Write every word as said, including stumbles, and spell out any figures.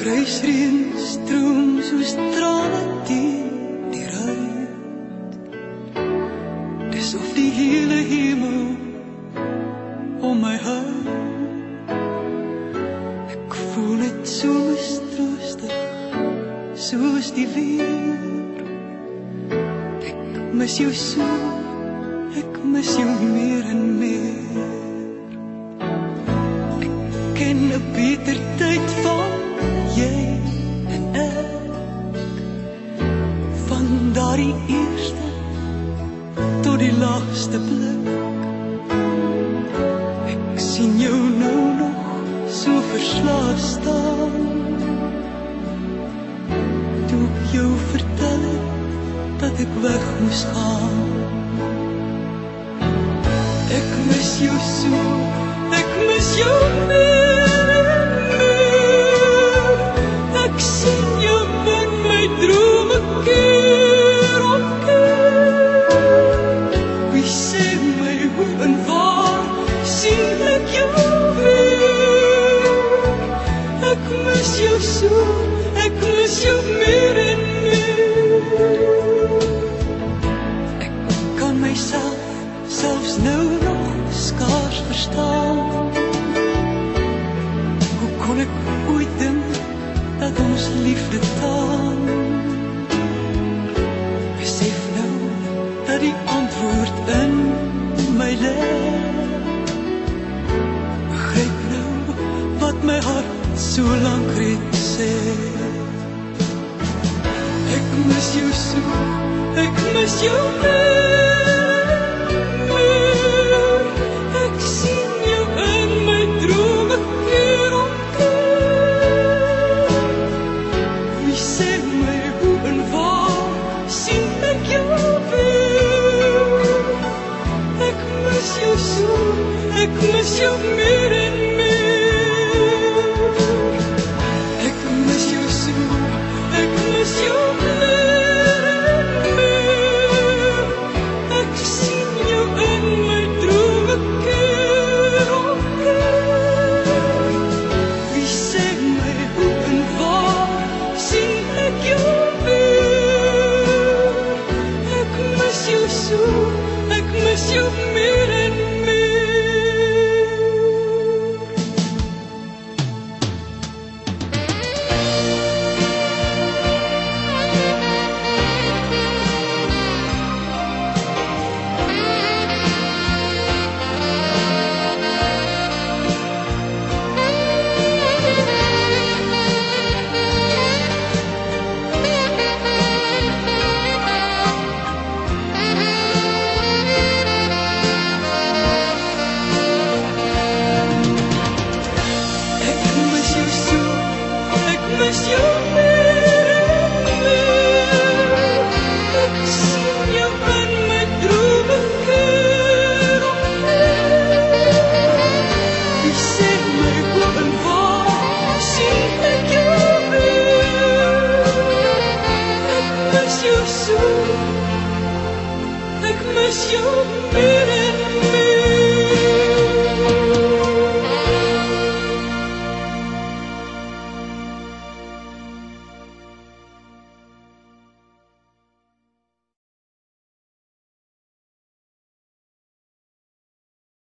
kruisreën stroom soos trane teen die ruit. Dis of die hele hemel om my hou. Ek voel net so mistroostig, soos die weer. Ek mis jou so, ek mis jou meer en meer. Ek ken 'n beter tyd van jy en ek, van daardie eerste tot die laaste blik. Ek sien jou nou nog so verslaaf staan, toe ek jou vertel het dat ek weg moes gaan. Ek mis jou so, ek mis jou meer en meer. Ek sien jou in my drome keer op keer. Wie sê my hoe en waar sien ek jou weer? Ek mis jou so, ek mis jou meer en meer. Ek kan myself selfs nou nog skaars verstaan. Hoe kon ek ooit dink dat ons liefde taan? Besef nou dat die antwoord in my lê. Begryp nou wat my hart so lank reeds sê. Ek mis jou so, ek mis jou meer en meer. Ek sien jou in my drome keer op keer. Wie sê my hoe en waar sien ek jou weer? Ek mis jou so, ek mis jou meer en meer. Ek mis jou so, ek mis jou meer en meer. Ek sien jou in my drome keer op keer. Wie sê my hoe en waar sien ek jou weer? Ek mis jou so, ek mis jou meer en meer. Ek mis jou so, ek mis jou meer en meer. Ek sien jou in my drome keer op keer. Wie sê my hoe en waar sien ek jou weer? Ek mis jou so, ek mis jou meer en